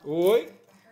Oi?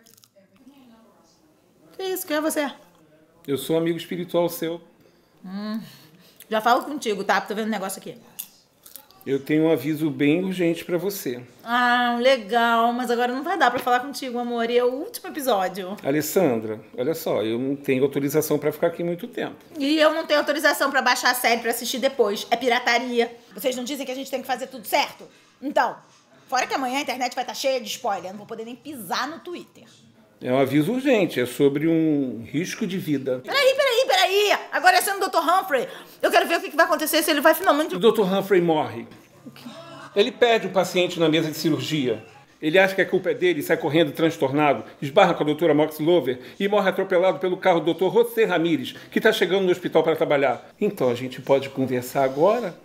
Que isso? Quem é você? Eu sou amigo espiritual seu. Já falo contigo, tá? Tô vendo um negócio aqui. Eu tenho um aviso bem urgente pra você. Ah, legal. Mas agora não vai dar pra falar contigo, amor. E é o último episódio. Alessandra, olha só, eu não tenho autorização pra ficar aqui muito tempo. E eu não tenho autorização pra baixar a série pra assistir depois. É pirataria. Vocês não dizem que a gente tem que fazer tudo certo? Então, fora que amanhã a internet vai estar cheia de spoiler. Eu não vou poder nem pisar no Twitter. É um aviso urgente, é sobre um risco de vida. Peraí. Agora é sendo o Dr. Humphrey. Eu quero ver o que vai acontecer se ele vai finalmente... O Dr. Humphrey morre. Ele perde um paciente na mesa de cirurgia. Ele acha que a culpa é dele, sai correndo transtornado, esbarra com a doutora Mox Lover e morre atropelado pelo carro do Dr. José Ramírez, que está chegando no hospital para trabalhar. Então a gente pode conversar agora?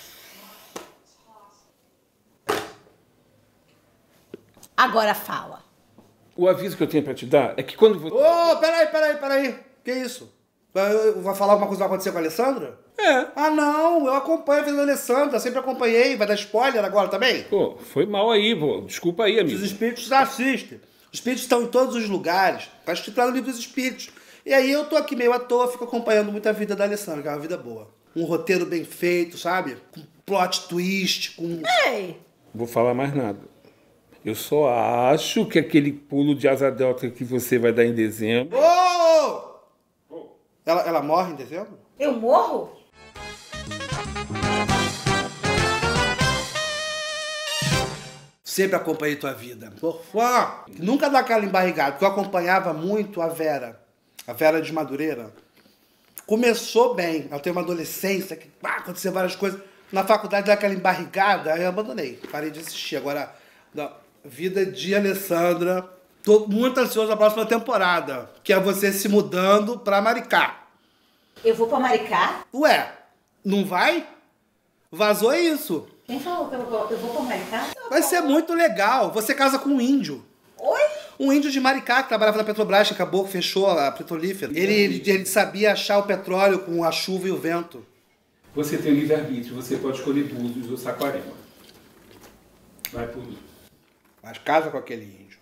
Agora fala. O aviso que eu tenho para te dar é que quando você... Ô, peraí. Que isso? Vai falar alguma coisa que vai acontecer com a Alessandra? É. Ah, não, eu acompanho a vida da Alessandra, sempre acompanhei. Vai dar spoiler agora também? Pô, foi mal aí, pô. Desculpa aí, amigo. Os espíritos assistem. Os espíritos estão em todos os lugares. Tá escrito lá no livro dos espíritos. E aí eu tô aqui meio à toa, fico acompanhando muito a vida da Alessandra, que é uma vida boa. Um roteiro bem feito, sabe? Com plot twist, com... Ei! Vou falar mais nada. Eu só acho que aquele pulo de asa delta que você vai dar em dezembro... Ô! Ela morre em dezembro? Eu morro? Sempre acompanhei tua vida. Fofã! Nunca dá aquela embarrigada, porque eu acompanhava muito a Vera de Madureira. Começou bem, ela tem uma adolescência, que aconteceu várias coisas. Na faculdade dá aquela embarrigada, aí eu abandonei, parei de assistir. Agora, vida de Alessandra, tô muito ansioso na próxima temporada, que é você se mudando pra Maricá. Eu vou pra Maricá? Ué, não vai? Vazou isso. Quem falou que eu vou pra Maricá? Vai ser muito legal. Você casa com um índio. Oi? Um índio de Maricá que trabalhava na Petrobras, que acabou, fechou a petrolífera. Ele sabia achar o petróleo com a chuva e o vento. Você tem o livre-arbítrio, você pode escolher Búzios ou Saquarema. Vai por mim. Mas casa com aquele índio.